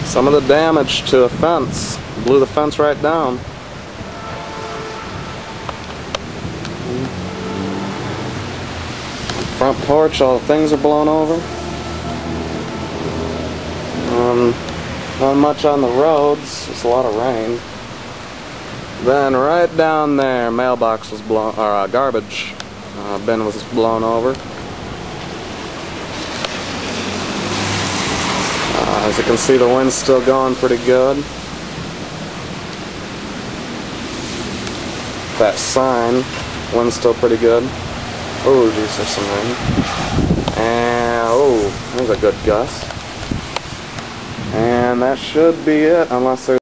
Some of the damage to a fence. Blew the fence right down. Front porch, all the things are blown over. Not much on the roads. It's a lot of rain. Then right down there, mailbox was blown, or garbage bin was blown over. As you can see, the wind's still going pretty good. That sign, wind's still pretty good. Oh, geez, there's some rain. And, oh, there's a good gust. And that should be it, unless there's